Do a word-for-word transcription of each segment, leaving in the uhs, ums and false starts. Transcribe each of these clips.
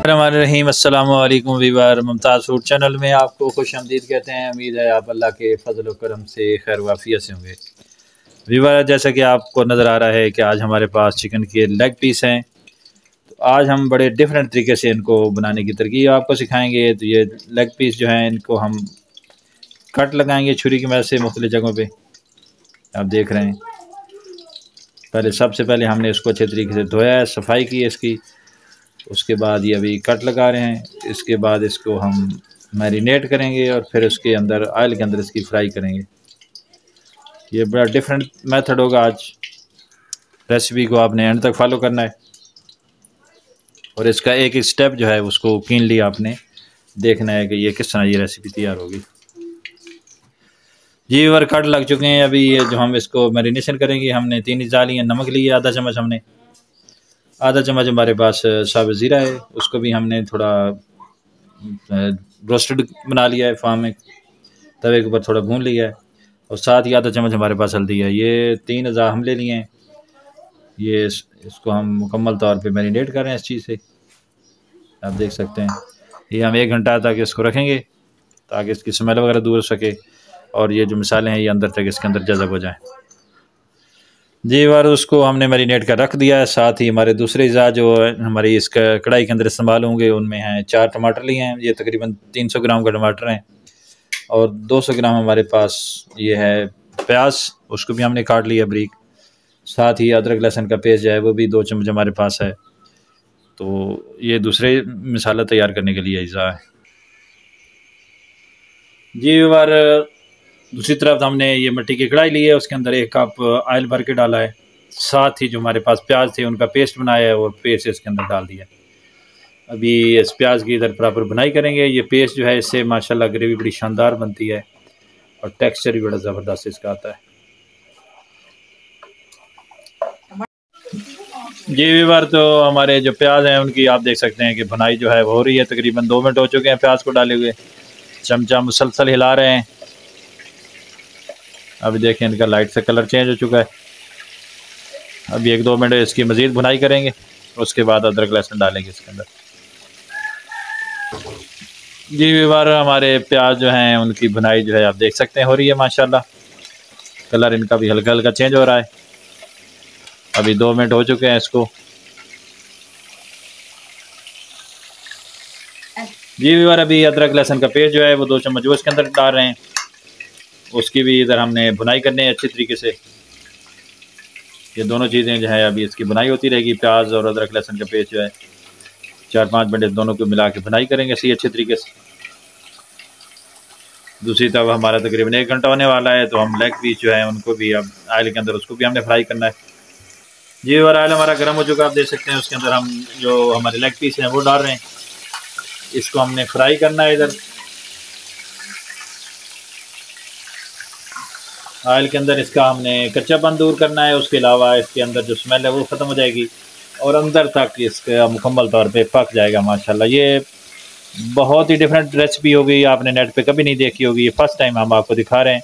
रहीम अस्सलाम वालेकुम Weaver. Mumtaz food channel में आपको खुश आमदीद कहते हैं। उम्मीद है आप अल्लाह के फजल व करम से खैर वाफियत से होंगे। वीवर, जैसा कि आपको नज़र आ रहा है कि आज हमारे पास चिकन के लेग पीस हैं। तो आज हम बड़े डिफरेंट तरीके से इनको बनाने की तरकीब आपको सिखाएंगे। तो ये लेग पीस जो हैं इनको हम कट लगाएंगे छुरी की मदद से मुख्तलिफ जगहों पर। आप देख रहे हैं, पहले सबसे पहले हमने इसको अच्छे तरीके से धोया है, सफाई की है इसकी। उसके बाद ये अभी कट लगा रहे हैं। इसके बाद इसको हम मैरिनेट करेंगे और फिर उसके अंदर ऑयल के अंदर इसकी फ्राई करेंगे। ये बड़ा डिफरेंट मेथड होगा। आज रेसिपी को आपने एंड तक फॉलो करना है और इसका एक एक स्टेप जो है उसको कीनली आपने देखना है कि ये किस तरह ये रेसिपी तैयार होगी। जी वीवर, कट लग चुके हैं। अभी ये जो हम इसको मैरिनेशन करेंगे, हमने तीन इज़ा लिए, नमक लिए आधा चम्मच, हमने आधा चम्मच हमारे पास साबुत ज़ीरा है, उसको भी हमने थोड़ा रोस्टेड बना लिया है, फार्म में तवे के ऊपर थोड़ा भून लिया है। और साथ ही आधा चम्मच हमारे पास हल्दी है। ये तीन अज़ा हम ले लिए हैं। ये इस, इसको हम मुकम्मल तौर पे मैरिनेट कर रहे हैं इस चीज़ से। आप देख सकते हैं, ये हम एक घंटा तक इसको रखेंगे ताकि इसकी स्मेल वगैरह दूर हो सके और ये जो मसाले हैं ये अंदर तक इसके अंदर जज़ब हो जाएँ। जी बार उसको हमने मैरिनेट कर रख दिया है। साथ ही हमारे दूसरे अज़ा जो हमारी इस कढ़ाई के अंदर इस्तेमाल होंगे उनमें हैं चार टमाटर लिए हैं। ये तकरीबन तीन सौ ग्राम का टमाटर हैं और दो सौ ग्राम हमारे पास ये है प्याज, उसको भी हमने काट लिया बारीक। साथ ही अदरक लहसुन का पेस्ट जो है वो भी दो चम्मच हमारे पास है। तो ये दूसरे मसाला तैयार करने के लिए अज़ा है। जी बार दूसरी तरफ हमने ये मिट्टी की कढ़ाई ली है, उसके अंदर एक कप ऑयल भर के डाला है। साथ ही जो हमारे पास प्याज थे उनका पेस्ट बनाया है और पेस्ट इसके अंदर डाल दिया। अभी इस प्याज की इधर प्रॉपर बुनाई करेंगे। ये पेस्ट जो है इससे माशाल्लाह ग्रेवी बड़ी शानदार बनती है और टेक्सचर भी बड़ा ज़बरदस्त इसका आता है। जी वीवर, तो हमारे जो प्याज हैं उनकी आप देख सकते हैं कि बुनाई जो है वो हो रही है। तकरीबन दो मिनट हो चुके हैं प्याज को डाले हुए। चमचा मुसलसल हिला रहे हैं। अभी देखें इनका लाइट से कलर चेंज हो चुका है। अभी एक दो मिनट इसकी मज़ीद भुनाई करेंगे, उसके बाद अदरक लहसुन डालेंगे इसके अंदर। जी वीवर, हमारे प्याज जो हैं उनकी भुनाई जो है आप देख सकते हैं हो रही है माशाल्लाह। कलर इनका भी हल्का हल्का चेंज हो रहा है। अभी दो मिनट हो चुके हैं इसको। जी वीवर, अभी अदरक लहसुन का पेस्ट जो है वो दो चम्मच वो इसके अंदर डाल रहे हैं। उसकी भी इधर हमने बुनाई करनी है अच्छी तरीके से। ये दोनों चीज़ें जो है अभी इसकी बुनाई होती रहेगी। प्याज और अदरक लहसुन का पेस्ट जो है चार पाँच मिनट दोनों को मिला के बुनाई करेंगे सही अच्छे तरीके से। दूसरी तरफ हमारा तकरीबन एक घंटा होने वाला है, तो हम लेग पीस जो है उनको भी अब ऑयल के अंदर उसको भी हमने फ्राई करना है। जी और ऑयल हमारा गर्म हो चुका है, आप देख सकते हैं। उसके अंदर हम जो हमारे लेग पीस हैं वो डाल रहे हैं। इसको हमने फ्राई करना है इधर ऑयल के अंदर। इसका हमने कच्चापन दूर करना है। उसके अलावा इसके अंदर जो स्मेल है वो ख़त्म हो जाएगी और अंदर तक इसका मुकम्मल तौर पे पक जाएगा माशाल्लाह। ये बहुत ही डिफरेंट रेसिपी होगी, आपने नेट पे कभी नहीं देखी होगी। ये फर्स्ट टाइम हम आपको दिखा रहे हैं।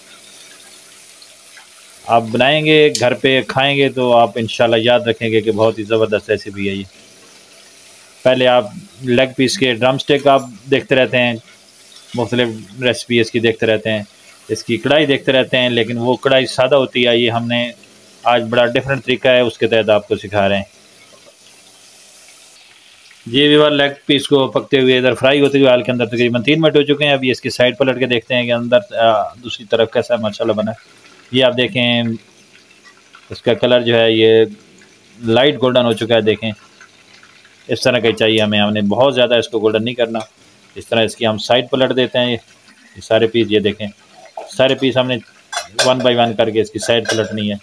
आप बनाएंगे, घर पे खाएंगे तो आप इंशाल्लाह याद रखेंगे कि बहुत ही ज़बरदस्त रेसिपी है ये। पहले आप लेग पीस के ड्रम स्टिक आप देखते रहते हैं, मुख्तलिफ रेसिपी इसकी देखते रहते हैं, इसकी कढ़ाई देखते रहते हैं, लेकिन वो कढ़ाई सादा होती है। ये हमने आज बड़ा डिफरेंट तरीका है उसके तहत आपको सिखा रहे हैं। जी वीवर, लेग पीस को पकते हुए इधर फ्राई होते हुए ऑयल के अंदर तकरीबन तीन मिनट हो चुके हैं। अभी इसकी साइड पलट के देखते हैं कि अंदर दूसरी तरफ कैसा मसाला बना है। ये आप देखें, इसका कलर जो है ये लाइट गोल्डन हो चुका है। देखें इस तरह का चाहिए हमें, हमने बहुत ज़्यादा इसको गोल्डन नहीं करना। इस तरह इसकी हम साइड पलट देते हैं। ये सारे पीस, ये देखें सारे पीस हमने वन बाय वन करके इसकी साइड पलटनी है।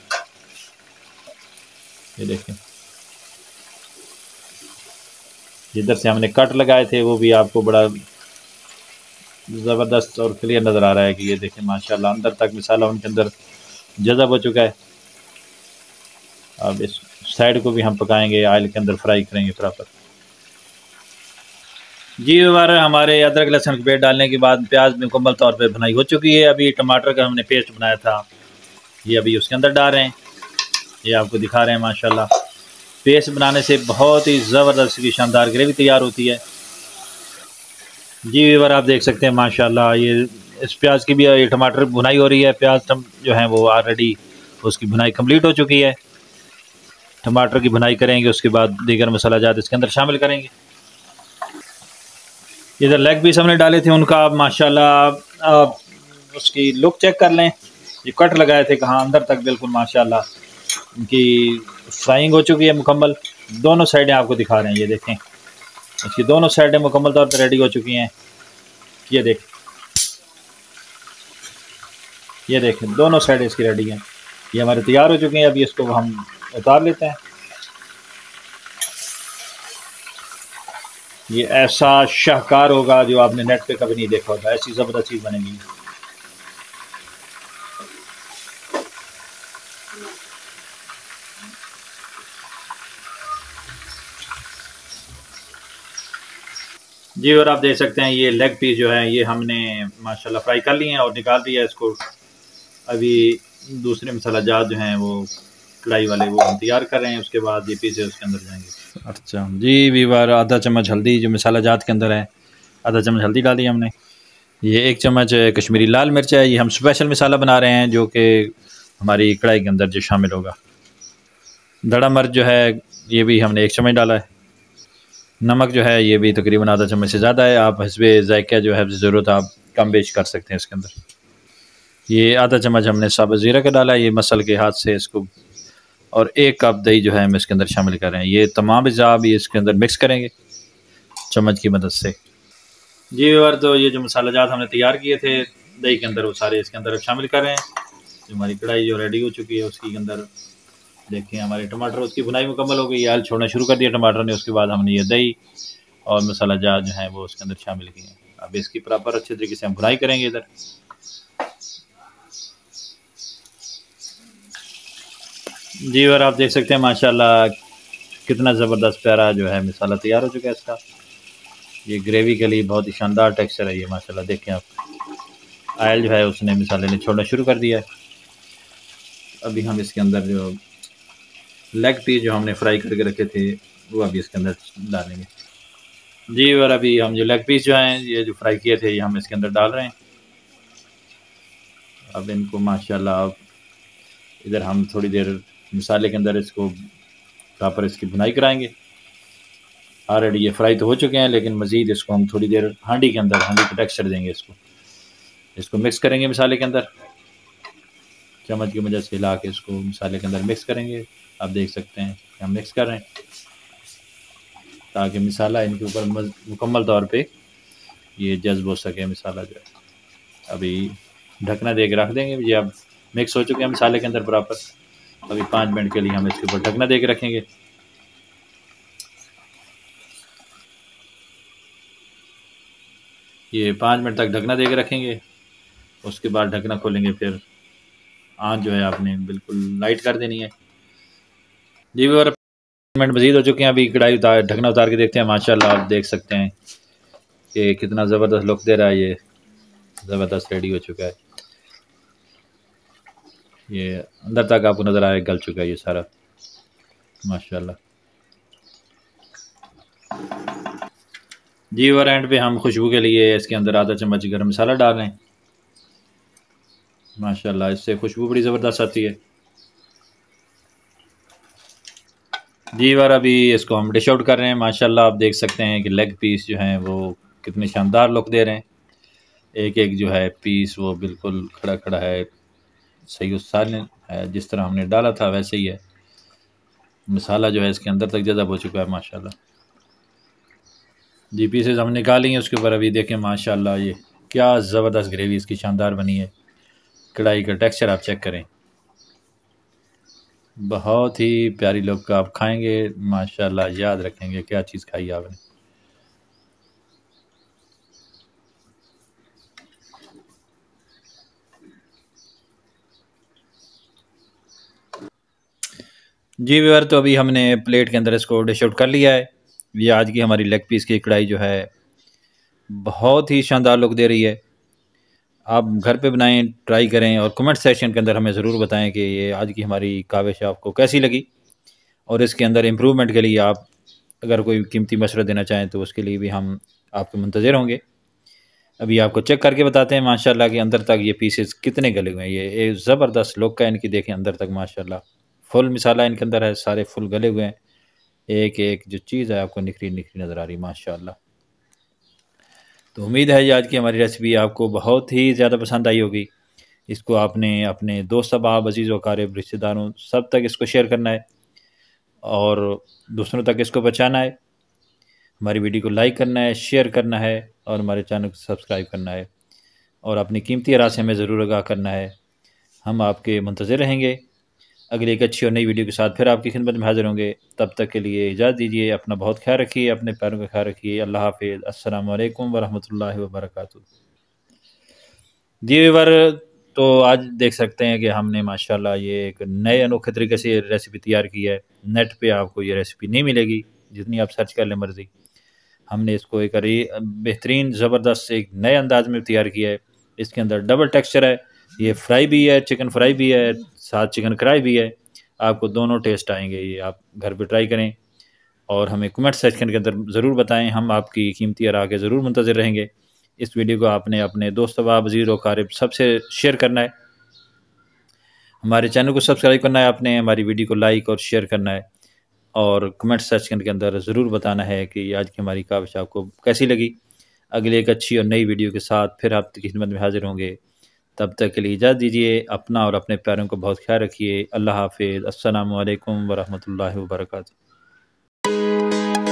ये देखें, जिधर से हमने कट लगाए थे वो भी आपको बड़ा ज़बरदस्त और क्लियर नज़र आ रहा है कि ये देखें माशाल्लाह अंदर तक मसाला उनके अंदर जज़ब हो चुका है। अब इस साइड को भी हम पकाएंगे, ऑयल के अंदर फ्राई करेंगे प्रॉपर। जी वीवर, हमारे अदरक लहसुन के पेस्ट डालने के बाद प्याज मुकम्मल तौर पे भुनाई हो चुकी है। अभी टमाटर का हमने पेस्ट बनाया था ये अभी उसके अंदर डाल रहे हैं। ये आपको दिखा रहे हैं माशाल्लाह। पेस्ट बनाने से बहुत ही ज़बरदस्त की शानदार ग्रेवी तैयार होती है। जी व्यूअर, आप देख सकते हैं माशाल्लाह ये इस प्याज की भी, ये टमाटर भुनाई हो रही है। प्याज जो है वो ऑलरेडी उसकी भुनाई कंप्लीट हो चुकी है। टमाटर की भुनाई करेंगे, उसके बाद दीगर मसाला जात इसके अंदर शामिल करेंगे। इधर लेग पीस हमने डाले थे, उनका आप माशाल्लाह आप उसकी लुक चेक कर लें। ये कट लगाए थे कहाँ अंदर तक, बिल्कुल माशाल्लाह इनकी फ्राइंग हो चुकी है मुकम्मल। दोनों साइडें आपको दिखा रहे हैं, ये देखें इसकी दोनों साइडें मुकम्मल तौर पर रेडी हो चुकी हैं। ये देख ये देखें दोनों साइडें इसकी रेडी हैं, ये हमारे तैयार हो चुके हैं। अभी इसको हम उतार लेते हैं। ये ऐसा शाहकार होगा जो आपने नेट पे कभी नहीं देखा होगा, ऐसी ज़बरदस्त चीज़ बनेगी। जी और आप देख सकते हैं ये लेग पीस जो है ये हमने माशाल्लाह फ्राई कर लिए हैं और निकाल दिया है इसको। अभी दूसरे मसाला जात जो हैं वो कढ़ाई वाले वो हम तैयार कर रहे हैं, उसके बाद ये पीसे उसके अंदर जाएंगे। अच्छा जी वीवर, आधा चम्मच हल्दी जो मसाला जात के अंदर है, आधा चम्मच हल्दी डाल दी हमने। ये एक चम्मच कश्मीरी लाल मिर्च है, ये हम स्पेशल मसाला बना रहे हैं जो कि हमारी कढ़ाई के अंदर जो शामिल होगा। दड़ा मिर्च जो है ये भी हमने एक चम्मच डाला है। नमक जो है ये भी तकरीबन आधा चम्मच से ज़्यादा है, आप हस्बे ज़ायक़ा जो है ज़रूरत आप कम बेच कर सकते हैं इसके अंदर। ये आधा चम्मच हमने साबुत ज़ीरा का डाला है, ये मसल के हाथ से इसको, और एक कप दही जो है हम इसके अंदर शामिल कर रहे हैं। ये तमाम अज़ा भी इसके अंदर मिक्स करेंगे चम्मच की मदद से। जी और तो ये जो मसाला जात हमने तैयार किए थे दही के अंदर, वो सारे इसके अंदर शामिल कर रहे हैं। जो हमारी कढ़ाई जो रेडी हो चुकी है उसके अंदर देखिए हमारे टमाटर, उसकी भुनाई मुकम्मल हो गई, आयल छोड़ना शुरू कर दिया टमाटर ने। उसके बाद हमने ये दही और मसाला जात जो है वो उसके अंदर शामिल किए हैं। अब इसकी प्रॉपर अच्छे तरीके से हम भुनाई करेंगे इधर। जी और आप देख सकते हैं माशाल्लाह कितना ज़बरदस्त प्यारा जो है मसाला तैयार हो चुका है इसका। ये ग्रेवी के लिए बहुत ही शानदार टेक्सचर है ये माशाल्लाह। देखें आप, आयल जो है उसने मसाले ने छोड़ना शुरू कर दिया है। अभी हम इसके अंदर जो लेग पीस जो हमने फ्राई करके रखे थे वो अभी इसके अंदर डालेंगे। जी और अभी हम जो लेग पीस जो हैं ये जो फ्राई किए थे ये हम इसके अंदर डाल रहे हैं। अब इनको माशाल्लाह इधर हम थोड़ी देर मसाले के अंदर इसको प्रॉपर इसकी भुनाई कराएंगे। ऑलरेडी ये फ्राई तो हो चुके हैं, लेकिन मज़ीद इसको हम थोड़ी देर हांडी के अंदर, हांडी का टेक्सचर देंगे इसको। इसको मिक्स करेंगे मसाले के अंदर, चम्मच की मदद से हिला के इसको मसाले के अंदर मिक्स करेंगे। आप देख सकते हैं हम मिक्स कर रहे हैं ताकि मसाला इनके ऊपर मुकम्मल तौर पे ये जज्ब हो सके मसाला जो है। अभी ढकना दे के रख देंगे। ये अब मिक्स हो चुके हैं मसाले के अंदर प्रॉपर। अभी पाँच मिनट के लिए हम इसके ऊपर ढकना दे के रखेंगे। ये पाँच मिनट तक ढकना दे के रखेंगे, उसके बाद ढकना खोलेंगे। फिर आँच जो है आपने बिल्कुल लाइट कर देनी है। जी और मिनट मज़ीद हो चुके हैं। अभी कढ़ाई उतार ढकना उतार के देखते हैं। माशाल्लाह आप देख सकते हैं कि कितना ज़बरदस्त लुक दे रहा है, ये ज़बरदस्त रेडी हो चुका है। ये अंदर तक आपको नज़र आए गल चुका है ये सारा माशाल्लाह। जी और एंड पे हम खुशबू के लिए इसके अंदर आधा चम्मच गरम मसाला डाल रहे हैं। माशाल्लाह इससे खुशबू बड़ी ज़बरदस्त आती है। जी और अभी इसको हम डिश आउट कर रहे हैं। माशाल्लाह आप देख सकते हैं कि लेग पीस जो हैं वो कितने शानदार लुक दे रहे हैं। एक एक जो है पीस वो बिल्कुल खड़ा खड़ा है, सही उस सालन है, जिस तरह हमने डाला था वैसे ही है। मसाला जो है इसके अंदर तक जज़ब हो चुका है माशाल्लाह। जी पीसेस हम निकाली हैं, उसके ऊपर अभी देखें माशाल्लाह ये क्या ज़बरदस्त ग्रेवी इसकी शानदार बनी है। कढ़ाई का टेक्सचर आप चेक करें, बहुत ही प्यारी लुक। आप खाएंगे माशाल्लाह याद रखेंगे क्या चीज़ खाई आपने। जी व्यूअर, तो अभी हमने प्लेट के अंदर इसको डिश आउट कर लिया है। ये आज की हमारी लेग पीस की कढ़ाई जो है बहुत ही शानदार लुक दे रही है। आप घर पे बनाएं, ट्राई करें और कमेंट सेक्शन के अंदर हमें ज़रूर बताएं कि ये आज की हमारी काविश आपको कैसी लगी। और इसके अंदर इम्प्रूवमेंट के लिए आप अगर कोई कीमती मशवरा देना चाहें तो उसके लिए भी हम आपके मुंतज़िर होंगे। अभी आपको चेक करके बताते हैं माशाल्लाह कि अंदर तक ये पीसेस कितने गले हुए हैं। ये एक ज़बरदस्त लुक है इनकी, देखें अंदर तक माशाल्लाह फुल मिसाला इनके अंदर है, सारे फुल गले हुए हैं। एक एक जो चीज़ है आपको निखरी निखरी नज़र आ रही माशाल्लाह। तो उम्मीद है ये आज की हमारी रेसिपी आपको बहुत ही ज़्यादा पसंद आई होगी। इसको आपने अपने दोस्त अहबाब अजीज़ व क़रीब रिश्तेदारों सब तक इसको शेयर करना है और दूसरों तक इसको पहुँचाना है। हमारी वीडियो को लाइक करना है, शेयर करना है और हमारे चैनल को सब्सक्राइब करना है और अपनी कीमती राय से हमें ज़रूर आगाह करना है। हम आपके मुंतज़िर रहेंगे। अगली एक अच्छी और नई वीडियो के साथ फिर आपकी खिदमत में हाज़िर होंगे। तब तक के लिए इजाज़त दीजिए। अपना बहुत ख्याल रखिए, अपने पैरों का ख्याल रखिए। अल्लाह हाफ़िज़। अस्सलामु अलैकुम व रहमतुल्लाहि व बरकातुहू। जी व्यूअर, तो आज देख सकते हैं कि हमने माशाल्लाह ये एक नए अनोखे तरीके से ये रेसिपी तैयार की है। नेट पे आपको ये रेसिपी नहीं मिलेगी, जितनी आप सर्च कर लें मर्ज़ी। हमने इसको एक बेहतरीन ज़बरदस्त एक नए अंदाज में तैयार किया है। इसके अंदर डबल टेक्सचर है, ये फ्राई भी है, चिकन फ्राई भी है, साथ चिकन कढ़ाई भी है। आपको दोनों टेस्ट आएंगे। ये आप घर पे ट्राई करें और हमें कमेंट सेक्शन के अंदर ज़रूर बताएं। हम आपकी कीमती राय के ज़रूर मुंतज़िर रहेंगे। इस वीडियो को आपने अपने दोस्त अहबाब वज़ीर व क़ारिब सबसे शेयर करना है। हमारे चैनल को सब्सक्राइब करना है आपने, हमारी वीडियो को लाइक और शेयर करना है और कमेंट सेक्शन के अंदर ज़रूर बताना है कि आज की हमारी काविश आपको कैसी लगी। अगली एक अच्छी और नई वीडियो के साथ फिर आपकी खिदमत में हाज़िर होंगे। तब तक के लिए इजाज़त दीजिए। अपना और अपने प्यारों को बहुत ख्याल रखिए। अल्लाह हाफ़िज़। अस्सलामु अलैकुम व रहमतुल्लाहि व बरकातुहू।